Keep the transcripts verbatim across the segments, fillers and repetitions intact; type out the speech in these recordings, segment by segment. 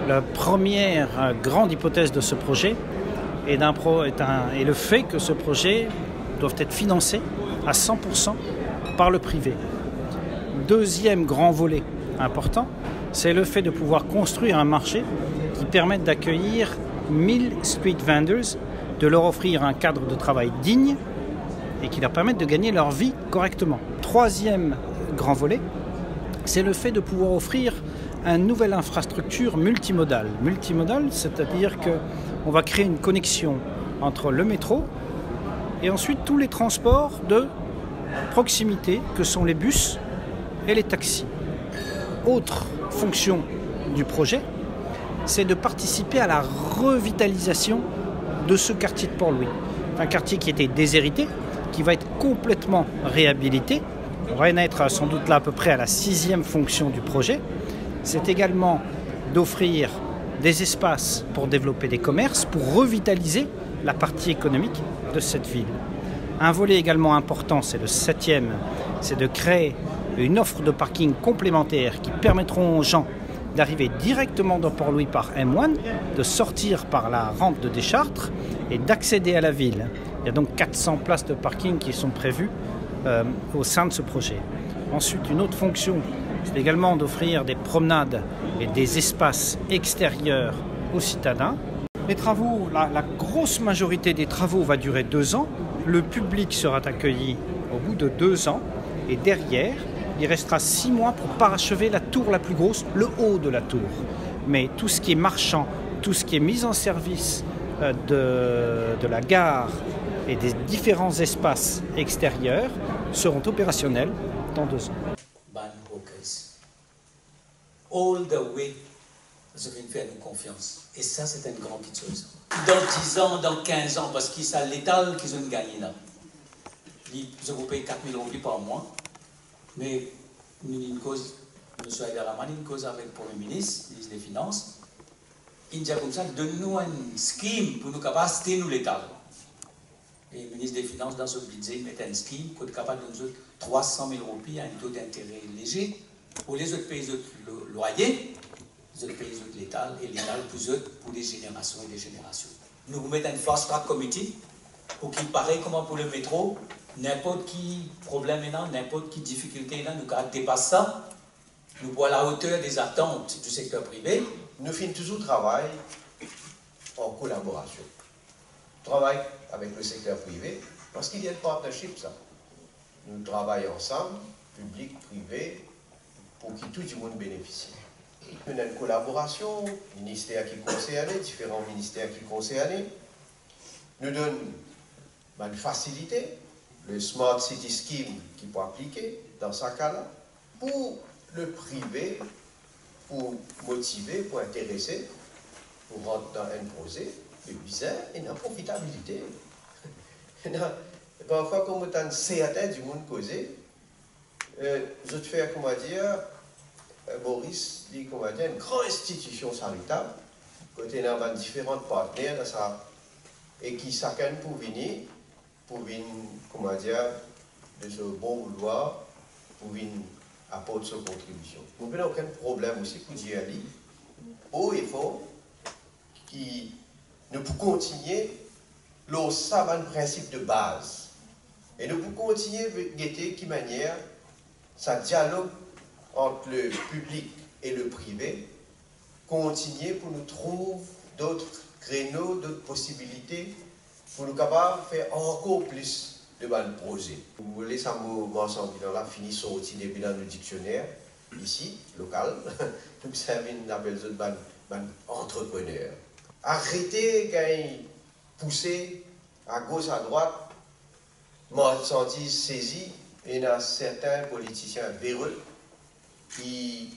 La première grande hypothèse de ce projet est, d'un pro, est, un, est le fait que ce projet doit être financé à cent pour cent par le privé. Deuxième grand volet important, c'est le fait de pouvoir construire un marché qui permette d'accueillir mille street vendors, de leur offrir un cadre de travail digne et qui leur permette de gagner leur vie correctement. Troisième grand volet, c'est le fait de pouvoir offrir une nouvelle infrastructure multimodale. Multimodale, c'est-à-dire qu'on va créer une connexion entre le métro et ensuite tous les transports de proximité que sont les bus et les taxis. Autre fonction du projet, c'est de participer à la revitalisation de ce quartier de Port-Louis. Un quartier qui était déshérité, qui va être complètement réhabilité. On va en être sans doute là à peu près à la sixième fonction du projet. C'est également d'offrir des espaces pour développer des commerces, pour revitaliser la partie économique de cette ville. Un volet également important, c'est le septième, c'est de créer une offre de parking complémentaire qui permettront aux gens d'arriver directement dans Port-Louis par M un, de sortir par la rampe de Deschartres et d'accéder à la ville. Il y a donc quatre cents places de parking qui sont prévues euh, au sein de ce projet. Ensuite, une autre fonction, c'est également d'offrir des promenades et des espaces extérieurs aux citadins. Les travaux, la, la grosse majorité des travaux va durer deux ans. Le public sera accueilli au bout de deux ans et derrière, il restera six mois pour parachever la tour la plus grosse, le haut de la tour. Mais tout ce qui est marchand, tout ce qui est mise en service de, de la gare et des différents espaces extérieurs seront opérationnels dans deux ans. All the way, je vais faire nous confiance. Et ça, c'est une grande chose. Dans dix ans, dans quinze ans, parce que c'est l'étal qu'ils ont gagné là. Je vous paye quatre mille euros par mois. Mais nous avons une cause, M. Aydaraman, une cause avec le Premier ministre, ministre des Finances. Il dit comme ça, donne-nous un scheme pour nous capacités, nous l'État. Et le ministre des Finances, dans ce budget, met un scheme pour être capable de nous trois cent mille euros à un taux d'intérêt léger pour les autres pays de loyer, les autres pays de l'État et l'État pour eux, pour des générations et des générations. Nous vous mettons un fast track committee pour qu'il paraît comment pour le métro. N'importe qui problème maintenant, n'importe qui difficulté là, nous dépasse ça. Nous voit la hauteur des attentes du secteur privé. Nous finissons toujours travail en collaboration. Travail avec le secteur privé, parce qu'il y a le partnership, ça. Nous travaillons ensemble, public, privé, pour que tout le monde bénéficie. Nous avons une collaboration, ministères qui concernent, différents ministères qui concernent. Nous donnons une facilité. Le Smart City Scheme qui peut appliquer dans ce cas-là, pour le privé, pour motiver, pour intéresser, pour rentrer dans un projet, le bizarre et la profitabilité. Parfois, comme on a certain du monde causé, euh, je te fais, comment dire, euh, Boris dit, comment dire, une grande institution charitable, côté on a différents partenaires dans ça, et qui chacun pour venir, pour venir, comment dire, de ce bon vouloir, pour venir apporter sa contribution. Nous n'avons aucun problème aussi pour dire ali, haut et fort, qui nous pouvons continuer le savant principe de base. Et nous pouvons continuer à guetter qui manière ça dialogue entre le public et le privé, continuer pour nous trouver d'autres créneaux, d'autres possibilités, pour nous capables de faire encore plus de bons projets. Vous voulez ça m'ensemble dans la fini sortir des bilans de dictionnaire, ici, local, nous savons une appel de ban entrepreneur. Arrêtez quand pousser à gauche, à droite, marchandises saisies, et il y a certains politiciens véreux qui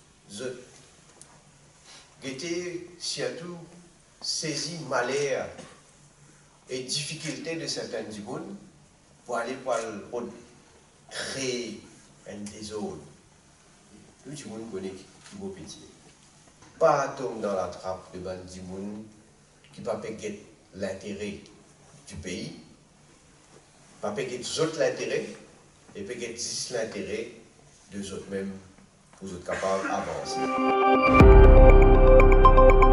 étaient surtout saisis malheur et difficultés de certains du monde pour aller pour créer un désordre. Tout le monde connaît qui vaut pitié. Pas tomber dans la trappe de bandits qui ne peut pas payer l'intérêt du pays, pas payer des autres l'intérêt, et payer dix l'intérêt des autres mêmes pour être capables d'avancer. Thank you.